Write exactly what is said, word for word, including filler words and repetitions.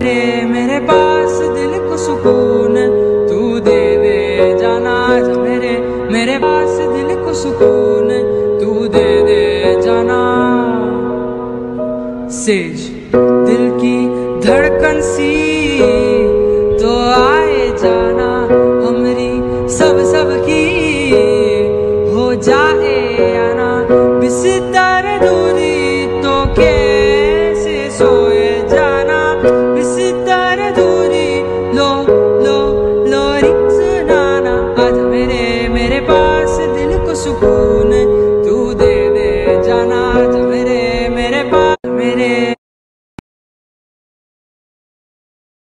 मेरे मेरे पास दिल को सुकून तू दे दे जाना जा, मेरे मेरे पास दिल को सुकून तू दे दे जाना। सेज दिल की धड़कन सी